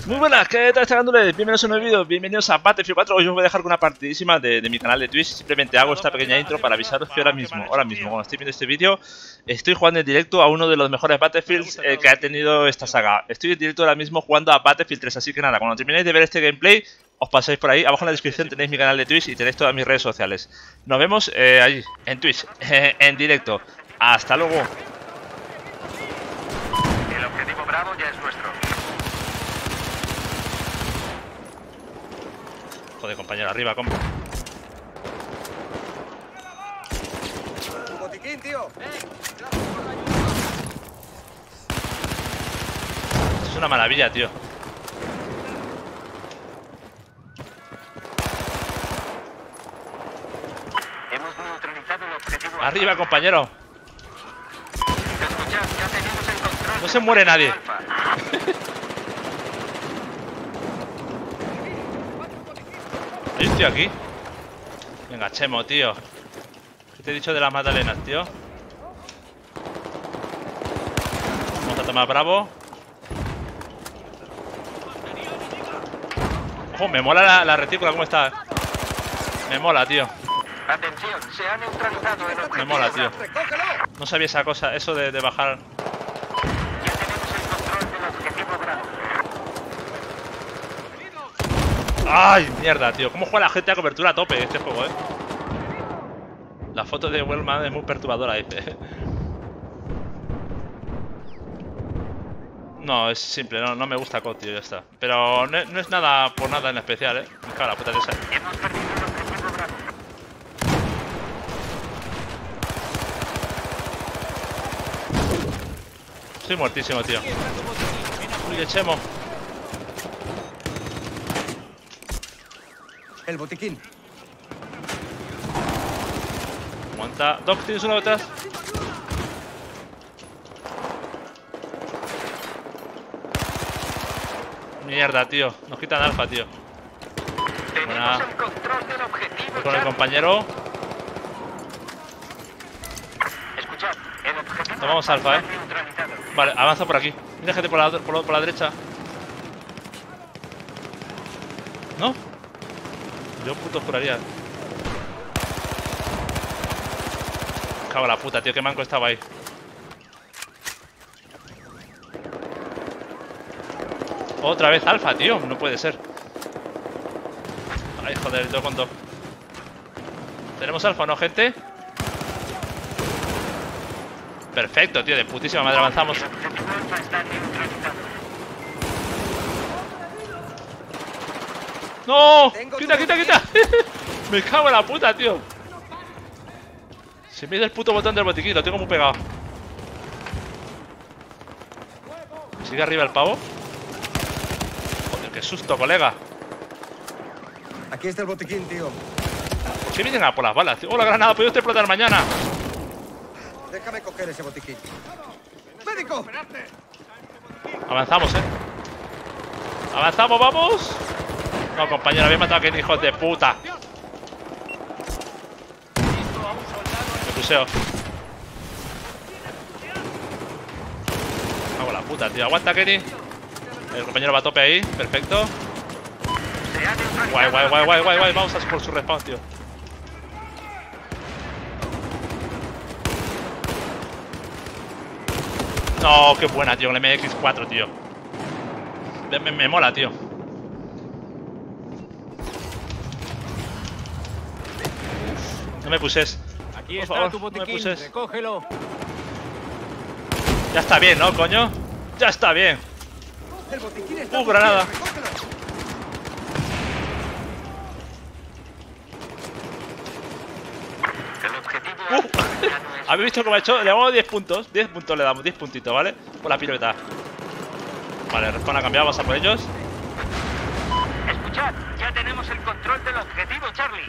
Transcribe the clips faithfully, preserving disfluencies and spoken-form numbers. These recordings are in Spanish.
Muy buenas, ¿qué tal están? Bienvenidos a un nuevo vídeo, bienvenidos a Battlefield cuatro. Hoy os voy a dejar con una partidísima de, de mi canal de Twitch. Simplemente hago esta pequeña intro para avisaros que ahora mismo, ahora mismo, cuando estoy viendo este vídeo, estoy jugando en directo a uno de los mejores Battlefields eh, que ha tenido esta saga. Estoy en directo ahora mismo jugando a Battlefield tres, así que nada, cuando terminéis de ver este gameplay, os pasáis por ahí. Abajo en la descripción tenéis mi canal de Twitch y tenéis todas mis redes sociales. Nos vemos eh, allí, en Twitch, eh, en directo. Hasta luego. El objetivo Bravo ya es nuestro. Joder, compañero, arriba, compa. Tu botiquín, tío. Esto es una maravilla, tío. Hemos neutralizado el objetivo. Arriba, compañero. Escuchad, ya tenemos el control. No se muere nadie. Alfa. Hay un tío aquí. Venga, Chemo, tío. ¿Qué te he dicho de las magdalenas, tío? Vamos a tomar Bravo. Ojo, me mola la, la retícula, ¿cómo está? Me mola, tío. Atención, se ha neutralizado el objetivo. Me mola, tío. ¡Recógelo! No sabía esa cosa, eso de, de bajar. Ya tenemos el control del objetivo Bravo. ¡Ay, mierda, tío! ¿Cómo juega la gente a cobertura a tope este juego, eh? La foto de Wellman es muy perturbadora, dice. No, es simple, no, no me gusta C O D, tío, ya está. Pero no, no es nada por nada en especial, eh. Me cago en la puta de esa. Hemos perdido el objetivo Bravo. Estoy muertísimo, tío. Uy, que Chemo. El botiquín. Aguanta. Doc, ¿tienes uno detrás? Mierda, tío. Nos quitan alfa, tío. Tenemos Buena. el control del objetivo. Voy con el Charlie. compañero. Escuchad, el objetivo Tomamos alfa, eh. neutralizado. Vale, avanza por aquí. Mira gente por la, por, la- por la derecha. ¿No? Yo puto juraría. Cago en la puta, tío. Qué manco estaba ahí. Otra vez alfa, tío. No puede ser. Ay, joder, dos con dos. ¿Tenemos alfa o no, gente? Perfecto, tío. De putísima madre avanzamos. El objetivo Alfa está neutralizado. ¡No! Tengo ¡Quita, tu quita, quita! Me cago en la puta, tío. Se me da el puto botón del botiquín. Lo tengo muy pegado. ¿Sigue arriba el pavo? Joder, qué susto, colega. Aquí está el botiquín, tío. ¿Por qué vienen a por las balas, tío? ¡Oh, la granada! ¿Puede usted explotar mañana? Déjame coger ese botiquín. ¡Médico! Avanzamos, eh. Avanzamos, vamos. No, compañero, había matado a aquel hijo de puta. Me puseo. Hago la puta, tío. Aguanta, Kenny. El compañero va a tope ahí. Perfecto. Se ha neutralizado. Guay, guay, guay, guay, guay, guay. Vamos a por su respawn, tío. No, qué buena, tío. Con el M X cuatro, tío. Me, me- me mola, tío. No me puses. Aquí Por está favor, tu no me botiquín, puses. recógelo. Ya está bien, ¿no, coño? Ya está bien. El botiquín está. Uh, granada. Recógelo. El objetivo Uh. Alfa ya no es. ¿Habéis visto cómo ha hecho? Le damos diez puntos. diez puntos le damos, diez puntitos, ¿vale? Por la pilota. Vale, respawn ha cambiado, vamos a por ellos. Escuchad, ya tenemos el control del objetivo, Charlie.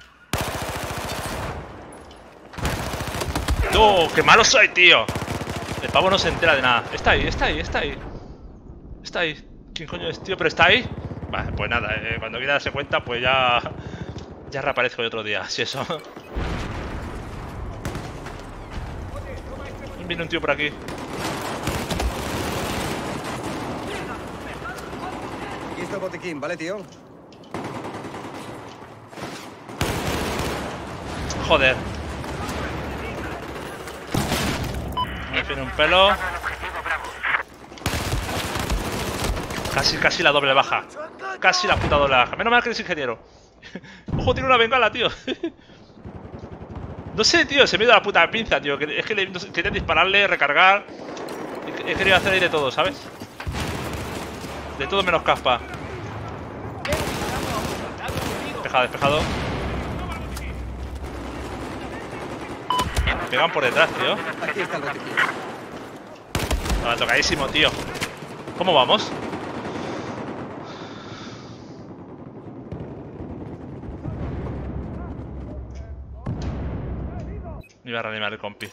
¡No! ¡Qué malo soy, tío! El pavo no se entera de nada. Está ahí, está ahí, está ahí. Está ahí. ¿Quién coño es, tío? ¿Pero está ahí? Vale, pues nada, eh, cuando quiera darse cuenta, pues ya... Ya reaparezco de otro día, si eso. Viene un tío por aquí. el botiquín, ¿vale, tío? Joder. Me tiene un pelo. Casi, casi la doble baja. Casi la puta doble baja. Menos mal que eres ingeniero. Ojo, tiene una bengala, tío. No sé, tío, se me ha ido la puta pinza, tío. Es que le, no sé, quería dispararle, recargar. He querido hacer ahí de todo, ¿sabes? De todo menos caspa. Despejado, despejado. Me pegan por detrás, tío. Aquí está el botiquín. Estaba tocadísimo, tío. ¿Cómo vamos? Me iba a reanimar el compi.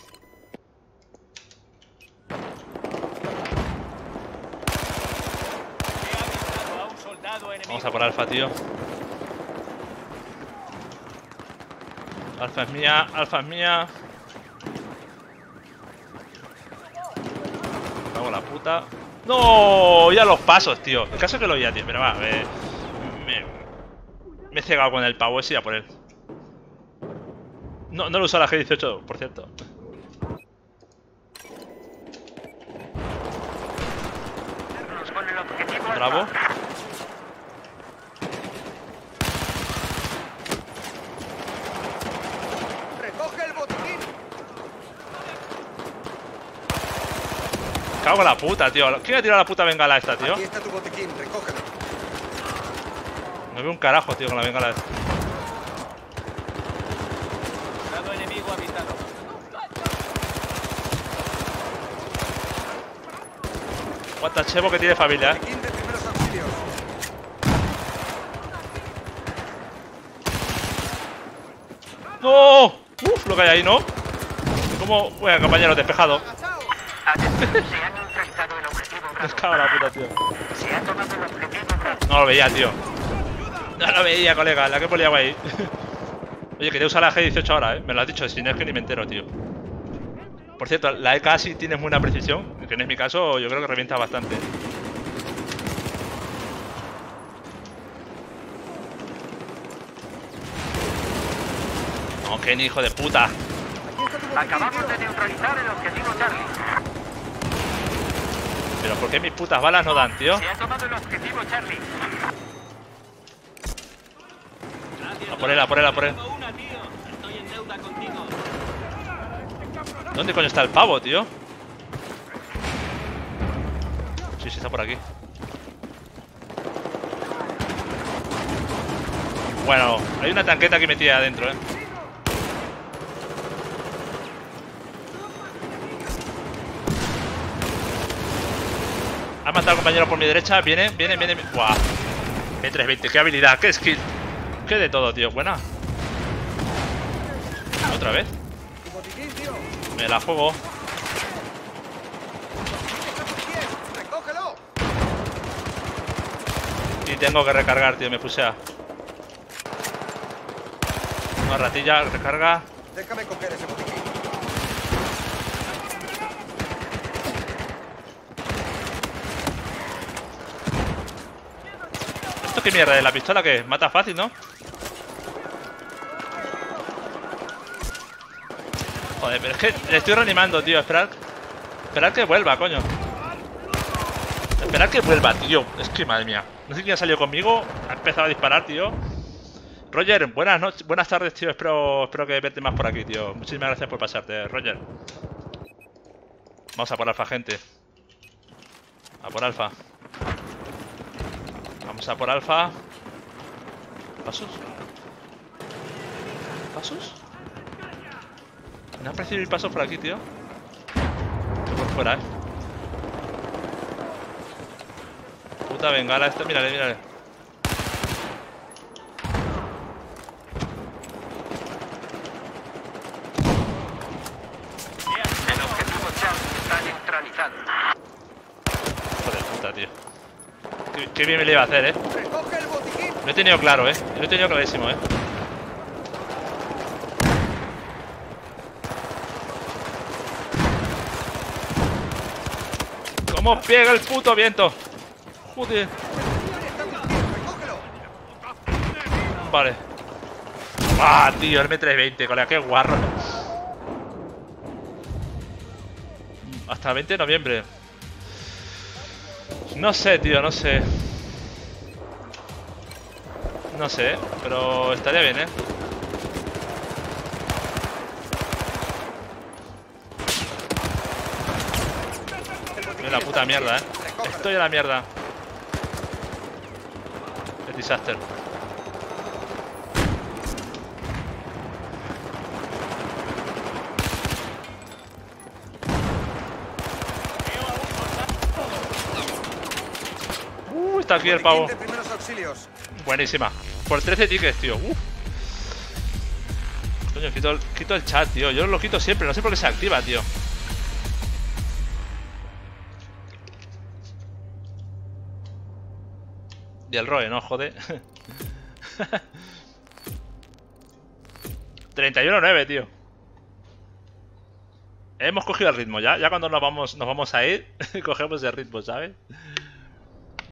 Vamos a por Alfa, tío. Alfa es mía, Alfa es mía. Me cago en la puta. ¡No! Ya los pasos, tío. El caso es que lo oía, tío. Pero va, me, me, me he cegado con el pavo ese y a por él. No, no lo usa la G dieciocho, por cierto. Bravo. ¡Recoge el botiquín! Cago en la puta, tío. ¿Quién ha tirado la puta bengala esta, tío? Aquí está tu botiquín, recógelo. No veo un carajo, tío, con la bengala esta. Lado enemigo habitado. Cuánta chevo que tiene familia, eh. Botiquín de primeros auxilios. ¡No! Uf, lo que hay ahí, ¿no? ¿Cómo? Bueno, compañero, despejado. Atención, se ha neutralizado el objetivo Me Bravo. cago en la puta, tío. Se ha tomado el objetivo Bravo. No lo veía, tío. No lo veía, colega. La que he poliado ahí. Oye, quería usar la G dieciocho ahora, ¿eh? Me lo has dicho, si no es que ni me entero, tío. Por cierto, la E K sí tiene buena precisión. Que no es mi caso, yo creo que revienta bastante. No, Kenny, hijo de puta. Aquí está tu botiquín, Acabamos tío. de neutralizar el objetivo Charlie. Pero ¿por qué mis putas balas no dan, tío? Se ha tomado el objetivo Charlie. A por él, a por él, a por él. ¿Dónde coño está el pavo, tío? Sí, sí, está por aquí. Bueno, hay una tanqueta aquí metida adentro, eh. Ha matado al compañero por mi derecha. Viene, viene, viene. ¡Guau! P trescientos veinte, qué habilidad, qué skill. Qué de todo, tío. Buena. Otra vez. Tu botiquín, tío. Me la juego. Está tu pie. Recógelo. Y tengo que recargar, tío. Me pusea. Una ratilla, recarga. Déjame coger ese botiquín. ¿Esto qué mierda es? ¿La pistola que mata fácil, no? Joder, pero es que le estoy reanimando, tío. Esperar. Esperar que vuelva, coño. Esperar que vuelva, tío. Es que, madre mía. No sé quién ha salido conmigo. Ha empezado a disparar, tío. Roger, buenas noches, buenas tardes, tío. Espero, espero que verte más por aquí, tío. Muchísimas gracias por pasarte, Roger. Vamos a por Alfa, gente. A por Alfa. Vamos a por Alfa. ¿Pasos? ¿Pasos? ¿No ha percibido pasos por aquí, tío? Estoy por fuera, eh. Puta bengala esta. Mírale, mírale. El objetivo Charlie está neutralizado. Hijo de puta, tío. Qué, qué bien me le iba a hacer, eh. Recoge el botiquín. Lo he tenido claro, eh. Lo he tenido clarísimo, eh. ¿Cómo pega el puto viento? Joder. Está tu pie. Vale. ¡Ah, tío! M trescientos veinte, colega, qué guarro. Hasta el veinte de noviembre. No sé, tío, no sé. No sé, pero estaría bien, ¿eh? Estoy en la puta mierda, ¿eh? Estoy en la mierda. El disaster. Uh, está aquí el pavo. Botiquín de primeros auxilios. Buenísima. Por trece tickets, tío. Uf. Coño, quito el, quito el chat, tío. Yo lo quito siempre. No sé por qué se activa, tío. Y el R O E, ¿no? Joder. treinta y uno nueve, tío. Hemos cogido el ritmo ya. Ya cuando nos vamos, nos vamos a ir, cogemos el ritmo, ¿sabes?